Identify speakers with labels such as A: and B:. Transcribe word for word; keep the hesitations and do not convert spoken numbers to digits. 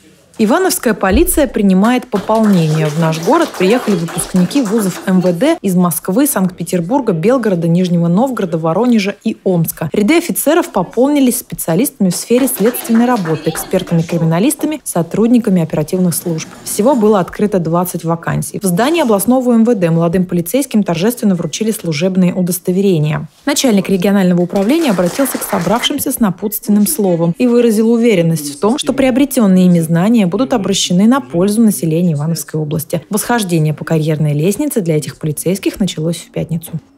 A: Ивановская полиция принимает пополнение. В наш город приехали выпускники вузов эм вэ дэ из Москвы, Санкт-Петербурга, Белгорода, Нижнего Новгорода, Воронежа и Омска. Ряды офицеров пополнились специалистами в сфере следственной работы, экспертами-криминалистами, сотрудниками оперативных служб. Всего было открыто двадцать вакансий. В здании областного эм вэ дэ молодым полицейским торжественно вручили служебные удостоверения. Начальник регионального управления обратился к собравшимся с напутственным словом и выразил уверенность в том, что приобретенные ими знания будут обращены на пользу населения Ивановской области. Восхождение по карьерной лестнице для этих полицейских началось в пятницу.